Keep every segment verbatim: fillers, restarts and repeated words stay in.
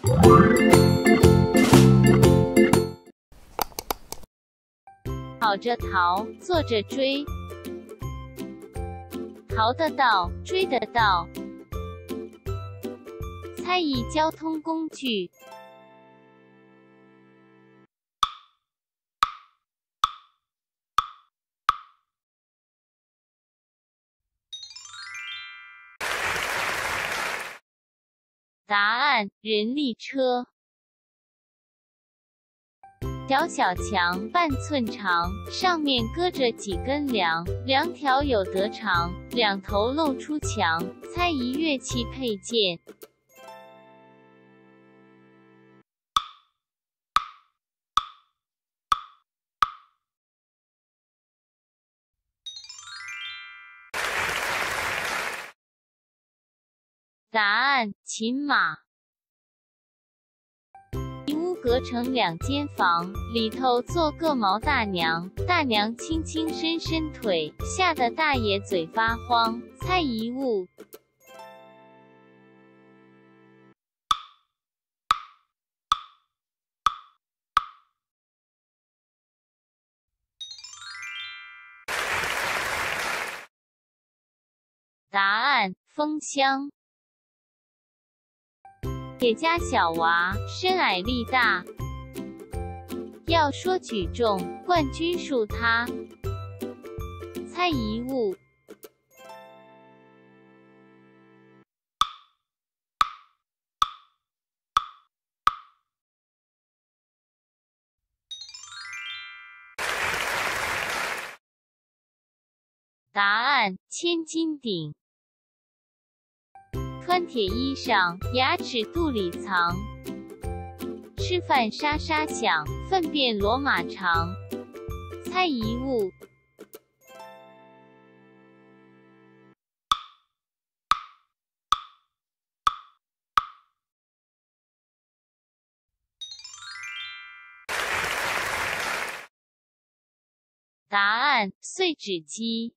跑着逃，坐着追，逃得到，追得到。猜疑交通工具。答案：人力车。小小墙半寸长，上面搁着几根梁，梁条有得长，两头露出墙。猜疑乐器配件。答案：琴马。一屋隔成两间房，里头坐个毛大娘，大娘轻轻伸伸腿，吓得大爷嘴发慌。猜疑物。答案：风箱。铁家小娃，身矮力大。要说举重，冠军数他。猜疑物。答案：千斤顶。穿铁衣裳，牙齿肚里藏。吃饭沙沙响，粪便罗马长。猜疑物。答案：碎纸机。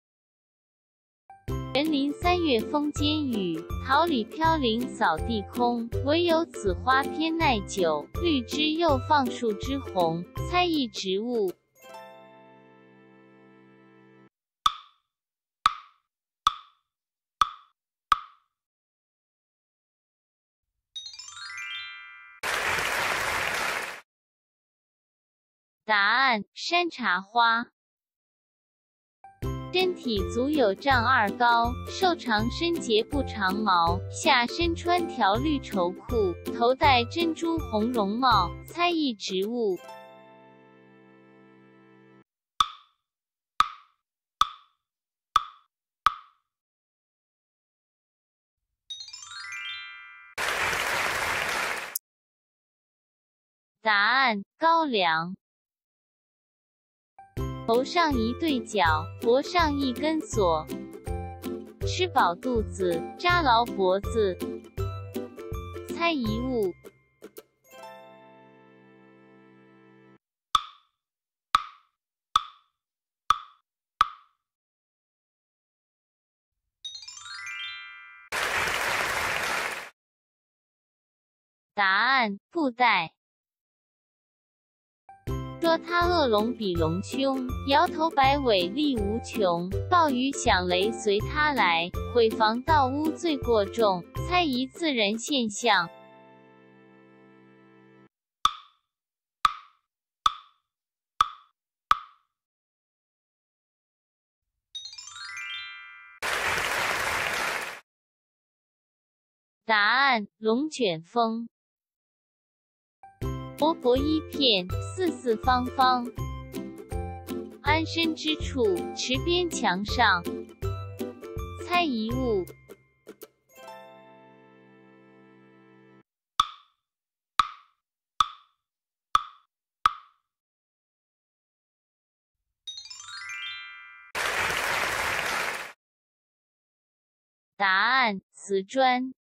人临三月风间雨，桃李飘零扫地空。唯有此花偏耐久，绿枝又放树枝红。猜疑植物。答案：山茶花。身体足有丈二高，瘦长身节不长毛，下身穿条绿绸裤，头戴珍珠红绒帽。猜疑植物。答案：高粱。头上一对角，脖上一根锁，吃饱肚子，扎牢脖子。猜疑物。答案：布袋。说他恶龙比龙凶，摇头摆尾力无穷。暴雨响雷随他来，毁防盗污罪过重。猜疑自然现象。答案：龙卷风。薄薄一片，四四方方。安身之处，池边墙上。猜疑物。答案：瓷砖。